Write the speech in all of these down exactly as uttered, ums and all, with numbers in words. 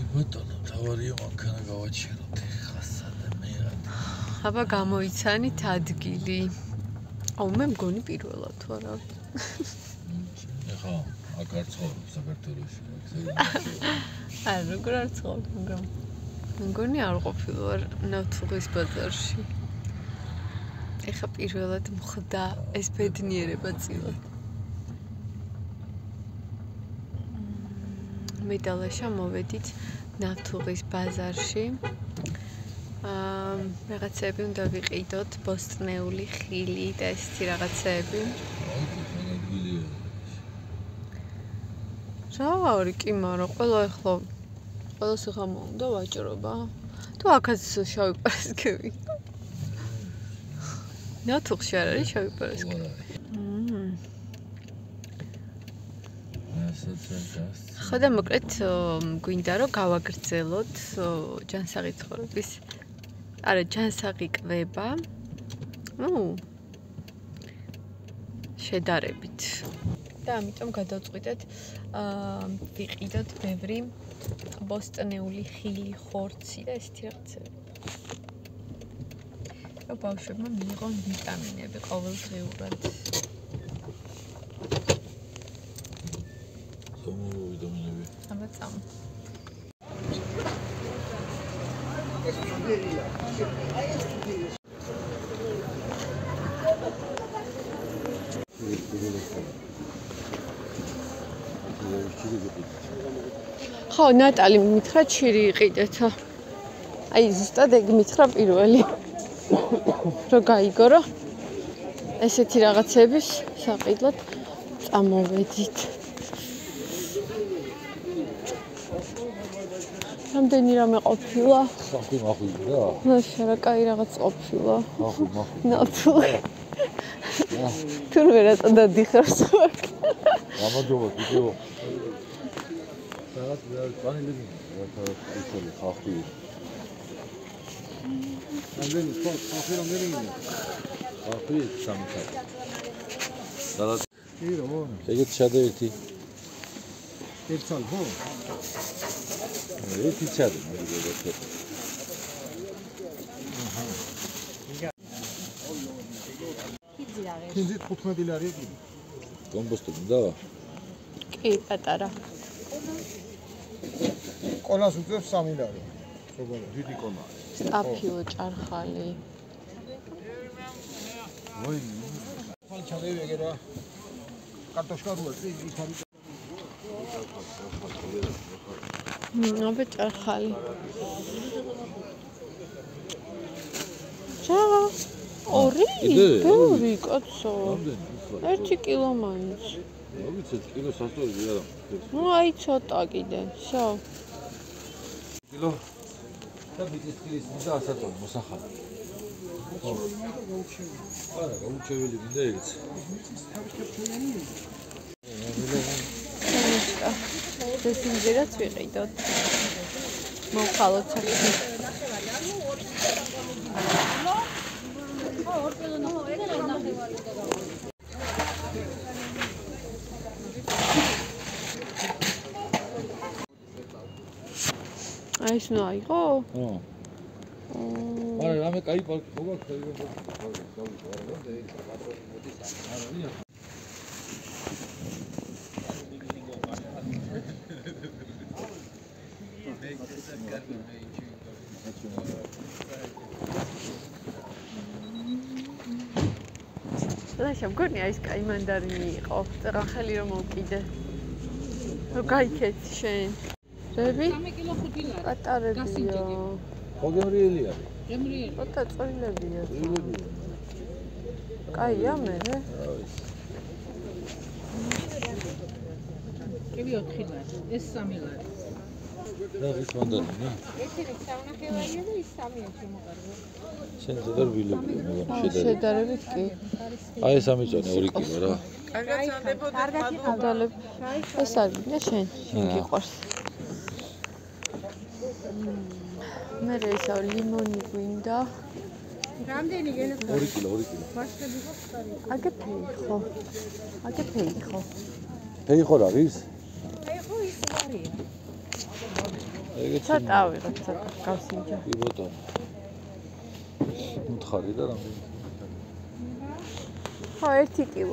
ბატონო, თავარია მანქანა გავაჩეროთ ხასა და მეღად. აბა გამოიცანით ადგილი. აუ მე მგონი პირველად თუ არა. ეხა აქ არ ცხოვრობ საქართველოში. არა, როგორ არ ცხოვრობ, მაგრამ მგონი არ ყოფილვარ ნავთლუღის ბაზარში. ეხა პირველად მხდა ეს ბედნიერება წილად. მე და ლაშა მოვედით ნავთლუღის ბაზარში. აა რაღაცები უნდა ვიყიდოთ, ბოსტნეული ხილი და ესეთი რაღაცები. რა არის კი, მაგრამ ყველა ეხლა ყველა სიღამო უნდა ვაჭრობა. თუ აქაც შავი პარასკევი. ნავთლუღში არ არის შავი პარასკევი. ხო და მოკლედ გვინდა რომ გავაგრძელოთ ჯანსაღი ცხოვრების არა ჯანსაღი კვება ნუ შედარებით და ამიტომ გადავწყვიტეთ ვიყიდოთ ბევრი ბოსტნეული ხილი ხორცი და ესეთი რაღაცები რომ ბავშვებმა მიიღონ ვიტამინები ყოველდღიურად Anlatsam. ხო, ნატალი მითხრა ჩირი იყიდეთო. აი ზუსტად ეგ მითხრა პირველი. რომ გაიგო, ესეთი რაღაცების საყიდლად წამოვედით. რამდენი რამე ყოფილა? სახი მახვიდა? ნაშა რა კაი რაღაც ყოფილა. ახუ მახვი. ნავთლუღი. თურმე რატო დადიხარს ხარ? გამარჯობა, ვიდეო. რაღაც განილები რაღაც ისეთი ხახი. რამდენი ხო, ხახი რამდენი είναι? ხახი სამი ხახი. რაღაც კი რომ. ეგეთ შედევეთი. ერთსალ ხო? ერთი ჩადე მოგიგებთ. აჰა. კინძი თხუთმეტი ლარი კი. კომბოსტი და? კი, პატარა. ყოლას უწევს სამი ლარი. როგორ დიდი ყოლა. სტაფილო ჭარხალი. ვაი. ხალ ჩადები ეგერა. კარტოშკა რუა ის არის. აბა ჭარხალი. ჩა ორი? ორი კაცო. ერთი კილო მაინც. რა ვიცი, კილო სასწორია არა. ნუ აი ცოტა კიდე. შო. კილო. და ბიჭის კილის მიდა ასაწოლ მოსახალ. ხო. არა, გაუჩეველი მინდა ეგეც. ეს ინჟერაც ვიყიდოთ. მოვხალოთ სახში. აი ეს ნუ აიღო? ხო. არა, რამე კაი პარკი ხო გაქვს, აი როგორ გავიყო, არა, და ეს პატრონი მოდის არა, არა. ლაშა მგონი აი ეს კაი მანდარინი იყო. წერახელი რომ მოვკიდე. რომ გაიქეცი შენ. რები? სამი კილო ხუთი ლარი. პატარებია. ხო გემრიელი არის. გემრიელი. პატა წოილებია. წოილებია. კაია მე? კივი ოთხი ლარი. ეს სამი ლარი. რა ის მანდარინი? ერთი სამნახევარია და ის სამია შემოყარდა. შენ ზედარ ვილები მეგონა შედარებით. შედარებით კი. აი ეს ამიწონე ორი კილო რა. კარგად იყავ. დალებ. ეს არის და შენ შენ გიყვარს. მე ესა ლიმონი გვინდა. რამდენი გენახა? ორი კილო, ორი კილო. ვაშხები ხო ხარი? აგე ფეი ხო? აგე ფეი ხო? ფეი ხო რა ის? აი ხო ის არია. ეგეც ცოტა ავიღოთ, ცოტა გავსინჯო. კი ბატონო. მთხარი და რამდენი? ხო, ერთი კილო.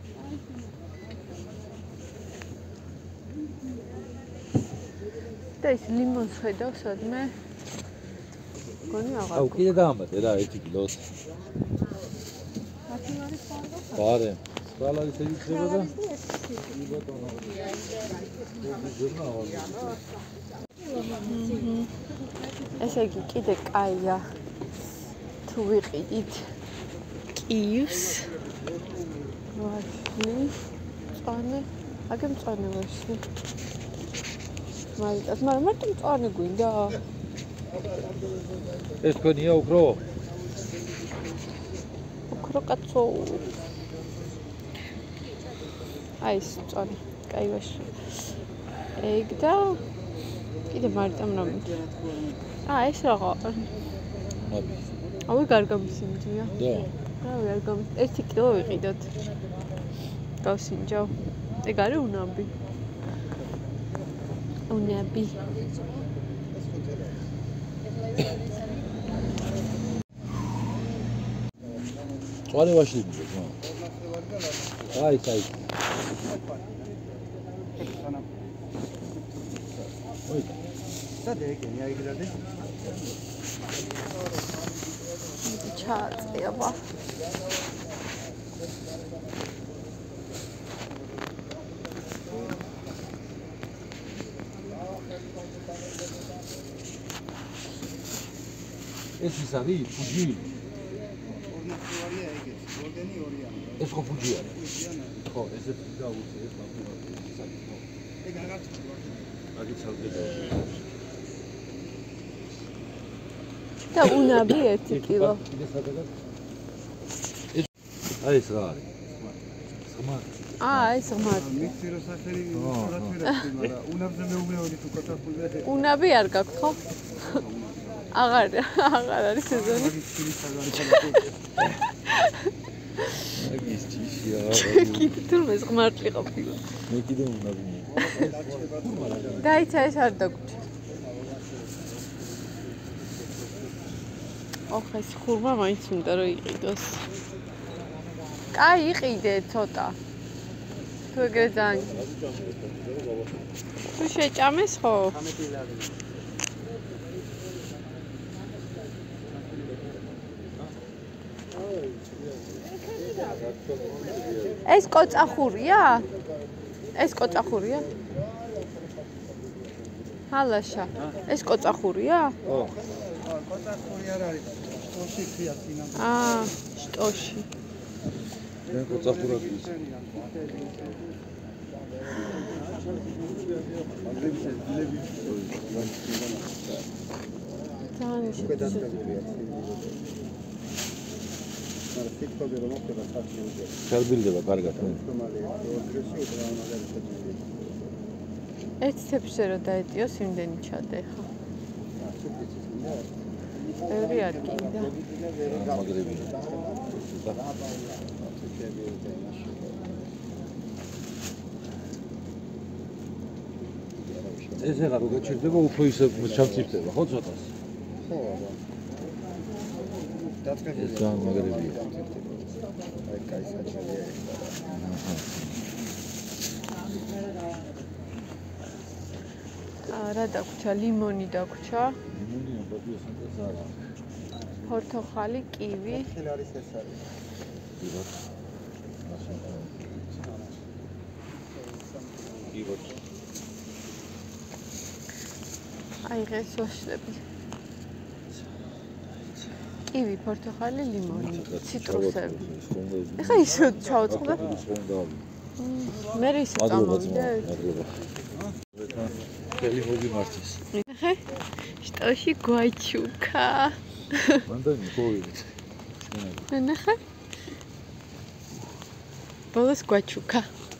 და ის ლიმონს ხედავ სადმე? გონი აღარ. აუ კიდე დაამატე რა ერთი კილოს. ბარე. სკალა ის იწება და კი ბატონო. ესე იგი კიდე კაია. თუ ვიყიდით კიევს. ვაშლი. წანე. აგე მწანე ვაშლი. მაგას მაგრამ მარტო მწანე გვინდა. ეს თქვენია უფრო? უფრო კაცო. აი ეს მწანე. კაი ვაშლი. ეგ და კიდე მარტო მრამი. აა ეს რაღა. ნაბი. ავი გარგამისინჯია. და. ავი არ გამის. ერთი კილო ვიყიდოთ. გავსინჯო. ეგ არის უნაბი. უნაბი. წვარე ვაშლი მიდეთ, მა. აი, აი. ой. სადე ეკენი აიგრადე? ჩააწევა. ეს ის არის ფუჯი? ორნახევარია ეგეც, ორდენი ორია. ეს ხო ფუჯი არის? ხო, ესეც დაუცე ეს ნახევარი. ეგ აღარ წვია. აგიც ალგედა. და უნაბი ერთი კილო. კიდე სადაგად? ეს აი ეს რა არის? ხმა. აა ეს ღმერთი. მიქცერო სახელი სწორად ვერაფერი, მაგრამ უნაბზე მეუბნეოდი თუ კოტაფულზე. უნაბი არ გაქვთ ხო? აღარ აღარ არის სეზონი. აგის ჭიშია. კიდე თურმე ღმერთი ყოფილა. მე კიდე უნაბი. დაიცა ეს არ დაგვრჩა. ოხ ეს ხურმა მაინც უნდა რომ იყიდოს. კაი იყიდე ცოტა. თუ ეგრე ძალიან. თუ შეჭამეს ხო? ეს კოწახურია? ეს კოწახურია? ჰალაშა. ეს კოწახურია? ხო. კოტაფული არ არის. შტოში ხია წინა. აა, შტოში. მე კოწახურად ის. ძალიან შეძლებია. ჩარბილდება კარგად. ერთ თეფშე რო დაეტიოს იმდენი ჩადე ხა. ბევრი არ გინდა. მაგრები. ეს რა რო გაჩერდება უფრო ისე ჩამწიფდება ხო ცოტას? ხო, აბა. დაწყებული. ეს ძალიან მაგრებია. აი კაი საჭიროა. აა რა დაგვრჩა? ლიმონი დაგვრჩა. ლიმონი აბა სანტას არა. პორტოხალი, კივი. ხილ არის ეს არის. იბოთ. იბოთ. აი ეს ვაშლები. კივი, პორტოხალი, ლიმონი, ციტრუსები. ეხა ისე ჩავწყდა. მე ისე წამოვიდე. ხელი მოგიმართეს. ეხა შტოში გვაჩუკა. მანდანი ყოვით. ნახე. ბოლოს გვაჩუკა.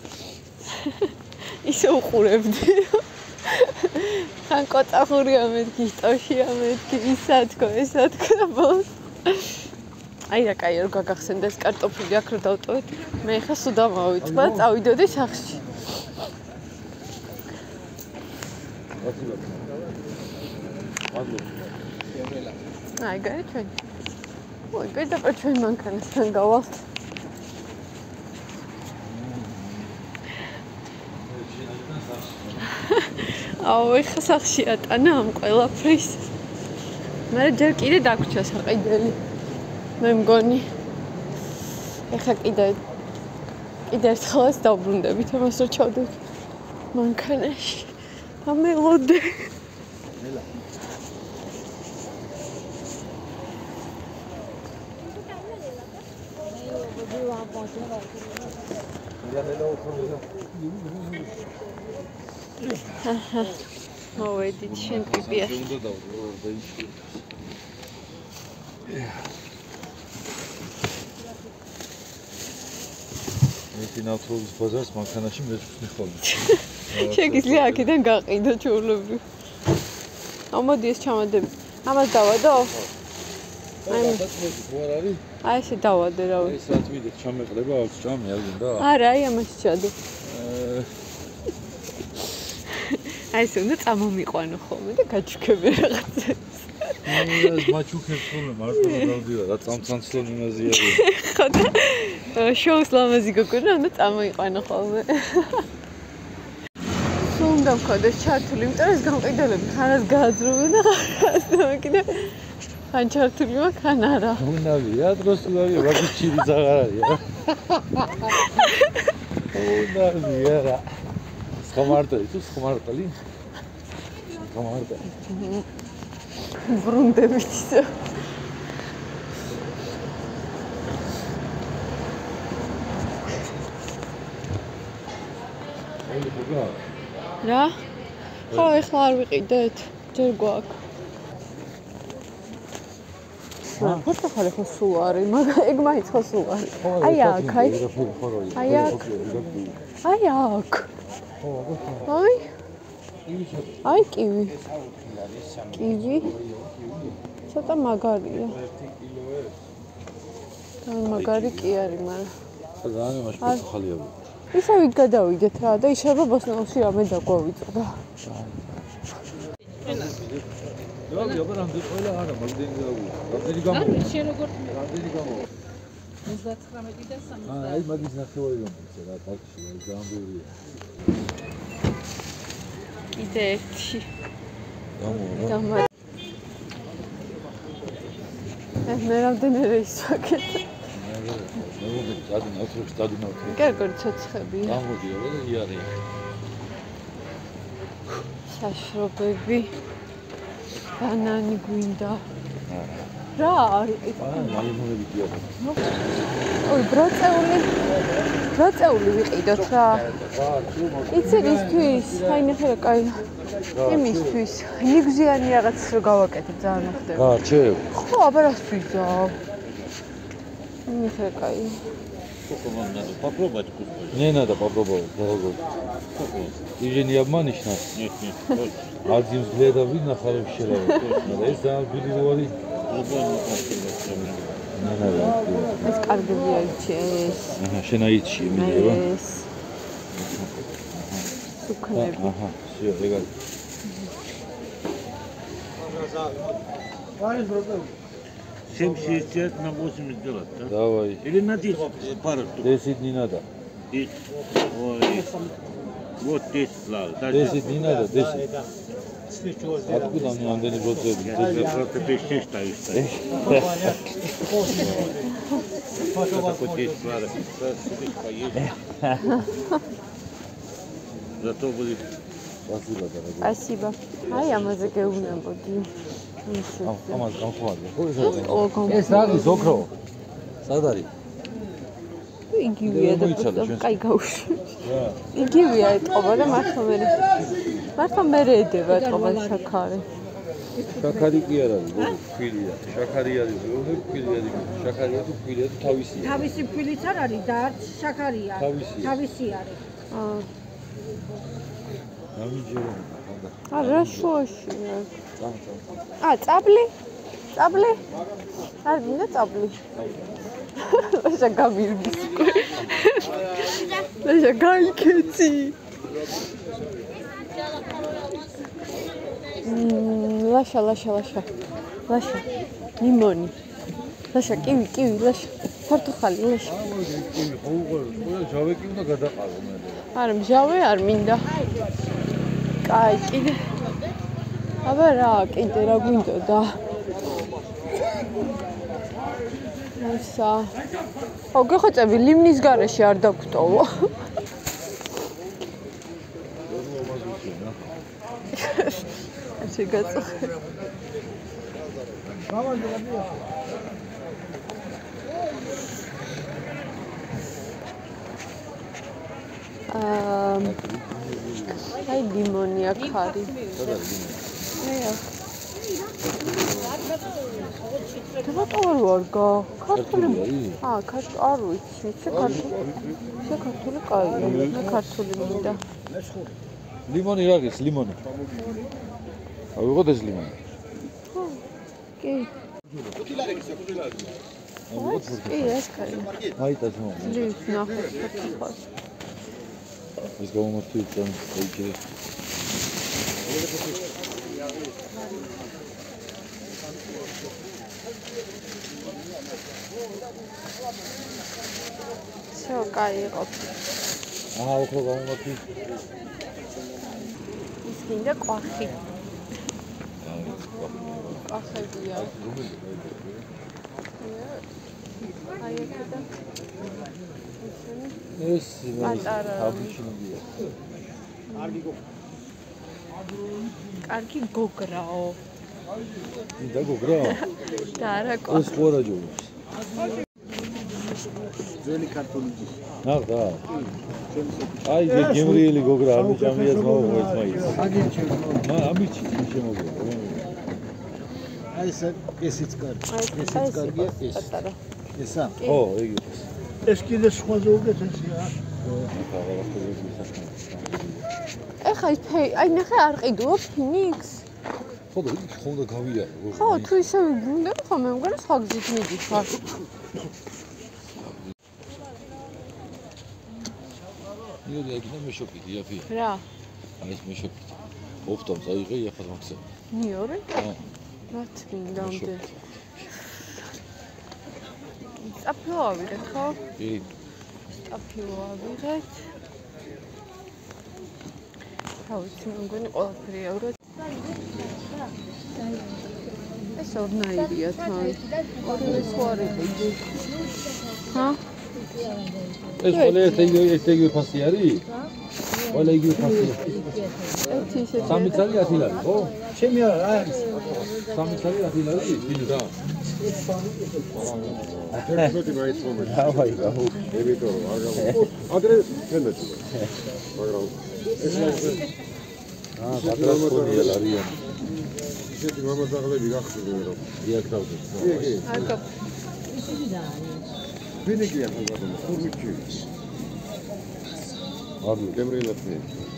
ისე უყურებდი. ხან კოწახურია მეთქი, შტოშია მეთქი, ისა თქო, ესა თქო და ბოლოს. აი რა კაი, რომ გაგახსენდეს კარტოფილი აქ რო დავტოვეთ. მე ხა სუდა მოვიწყდა, წავიდოდი სახლში. აი, გარი ჩვენ. ой, პირდაპირ ჩვენ მანქანასთან გავალთ. აუ, ეხა სახში ატანა ამ ყველაფრის. მე ჯერ კიდე დაგვრჩა საყიდელი. მე მგონი. ეხა კიდე კიდე ერთხელაც დავბრუნდებით ამას რომ ჩავდივით მანქანაში. ამელოდე. აჰა. მოვედით შენ პიპიაში. ფინალურ ბაზარს მანქანაში მეცნი ხოლმე. შეგიძლია აქედან გაყიდო ჩურლები. ამოდი ეს ჩამადები. ამას დავადო? აი, ვარ არის? აი ესე დავადე რავი. ეს რაც ვიდეთ ჩამეყლება, აქვს ჭამი არ გინდა? არა, აი ამას ჩადე. აი ესე უნდა წამომიყვანო ხოლმე და გაჩუქები რაღაცას. ეს მაჩუქებს ხოლმე მარტო დავდივა, რა წამცანცლონ იმაზე არის. ხო და შოუს ლამაზი გოგონა უნდა წამოიყვანო ხოლმე. სულ უნდა მქონდეს ჩართული, იმიტომ რომ ეს გამყიდველები ხანას გააძრობენ და ხანას კიდე ხან ჩართული მაქვს, ხან არა. უნავია, დროს უნავია, მაგის ჩირიც აღარ არის. უნავია რა. სხმარტელი, თუ სხმარტელი? სხმარტელი. ბრუნდებით ისე. რა? ხო, ეხლა არ ვიყიდეთ. ჯერ გვაქვს. ხო, ხარ ხო სულ არის, მაგრამ ეგ მაინც ხო სულ არის. აი აქ, აი. აი აქ. აი აქ. აი. აი კივი. კივი. ცოტა მაგარია. და მაგარი კი არის, მაგრამ ძალიან მაშინ ხალია. ისა ვით გადავიდეთ რა და ისება ბოსნიაში რამე დაგვავიწოდა. რა გიობა რამდენი ყველა არა მაგდენი გავი. რამდენი გამო? შენ როგორ რამდენი გამო? ოცდათხრამეტი და სამოცდაათი. აი მაგის ნახევარი გამოსა რა პარკში რა გამბურია. კიდე ერთი. გამო რა. დამა. ეს მე რამდენი რეისი ვაკეთე? მოგდი დადინავთ რო დადინავთ. გერგორი ცოცხებია. გამოდიო და იარი. საშრობები. ბანანი გვინდა. რა არის? აა ლიმონები გიადა. ой, ბროწეული. ბროწეული ვიყიდოთ რა. იცი ისთვის, აი ნახე რა კაი. იმისთვის, ნიგზიანი რაღაც რო გავაკეთე ძალიან მოხდება. გაარჩევ. ხო, აბა რასთვის ზავ. ნახე კაი. Сколько вам надо? Попробовать кусочек? Не надо попробовать, дорогой. Ты же не обманешь нас? Нет, нет, точно. Один взгляд видно хороший человек. Точно. Да, если он будет говорить? Любой не так. Не надо. ეს კარგია იცი ეს. Ага, შენაიჩი მიდება. ეს. სუქნები. Ага, всё, ребят. Варишь, братан? семь шестьдесят на восемьдесят делать, да? Давай. Или на десять пару штук? десять не надо. десять. Ой. Вот десять ладно. десять не надо, десять. Откуда мне андени процент? Я просто без считаю, что. Такой десять ладно. Зато будет. Спасибо, дорогой. Спасибо. აი ამაზე გეუბნებოდი. ისე. ამას გამხვალე. ხო ეს არის. ო, გამ. ეს არის ოქრო. სად არის? იგივეა და კაი გავუშვი. იგივეა ეტყობა და მართლა მე მართლა მე ედება ეტყობა შაქარი. შაქარი კი არ არის, ფქვილია. შაქარი არის, როგორ ფქვილია არის? შაქარია თუ ფქვილია თუ თავისია? თავისი ფქვილიც არ არის და არც შაქარია. თავისია. თავისი არის. აა. გამიჯერა. არა შუაშია. ა, წაბლი? წაბლი? არ გინდა წაბლი? ლაშა გამირგის. ლაშა გაიქეცი. ლაშა, ლაშა, ლაშა. ლაშა. ლიმონი. ლაშა, კივი, კივი, ლაშა. ფორტუხალი, ლაშა. კივი ხო უყურე, ყველა ჟავე კი უნდა გადაყარო მე. არა, მჟავე არ მინდა. კაი, კიდე. აბა რა, კიდე რა გვინდოდა? ისა. ო, გეხოცები ლიმნის გარეშე არ დაგვრტოვო. შეგაწუხე. აა აი ლიმონი აქ არის. აი თუმცა არ ვარგა. ქართული. აა, ქართული არ ვიცი, შე ქართული. შე ქართული კაია. მე ქართული მინდა. ლიმონი რა გის, ლიმონი. ავიღოთ ეს ლიმონი. ხო. კი. ავიღოთ ფორტუხალი. კი, ეს კაია. აიტას მო. ლის ნახე ფორტუხალი. ეს გამომართვით და ეჭე. всё, кай იყო. აა, უფრო გამომართვით. ის გინდა ყვახი. ყვახებია. აი ეკედა. ეს პატარა. აბიჩინია. კარგი გოგრაო. მინდა გოგრა? და არა ყო. ეს ყურა ჯობს. ძველი ქართული. ნახდა. აი ეს გემრიელი გოგრა არ მიჭამიას მოუღეთ მაინც. აგიჩი. მა ამიჩი შემოგე. აი ეს ესიც კარგი. ესიც კარგია ეს. პატარა. ესა. ო, იგი. ეს კიდე სხვაზე უკეთესია. ეხა ის აი ნახე არ ყიდულობ ფინიქს. ხო და იქ ხომ და გავიარე. ხო, თუ ისე გუნდა, ხო მე მგონი სხვა გზით მიდიხარ. ნიოდი აგინა მე შოკით იაფი. რა? აი ეს მე შოკით. ოფტომ წაიღე იაფად მაქსა. ნიორი? ხო. მათ მინდამდე. წაფილო ავიღეთ, ხო? კი. წაფილო ავიღეთ. რა ვიცი, მე მგონი ყველაფერი ავიღეთ. ეს ორნაირია თან. ორივე სხვა არის. ჰა? ეს ყველა ერთი ერთი იგივე ფასი არის? ყველა იგივე ფასი. ერთი ისე სამი წელი ათი ლარი, ხო? ჩემი არა არის. სამი წელი ათი ლარი, დიდი რა. ერთი მაინც მომეც. დავაი, გაუ. იმიტომ რომ არ გავა. ადრე თემეთი. მაგრამ ეს აა, პატრონია ლარიან. ისეთი მამაძაღლები გახსოვდნენ რომ იაკრავდნენ. კი, კი. აკა ვინიგია ხო ბატონო, ხურმიჩი. არ გემრიელად ნიშნავს.